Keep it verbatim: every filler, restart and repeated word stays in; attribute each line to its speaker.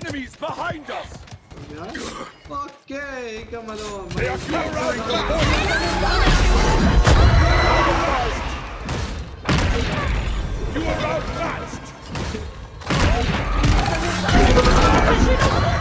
Speaker 1: Enemies behind us!
Speaker 2: Okay, come along.
Speaker 1: They are covering the You are outmatched!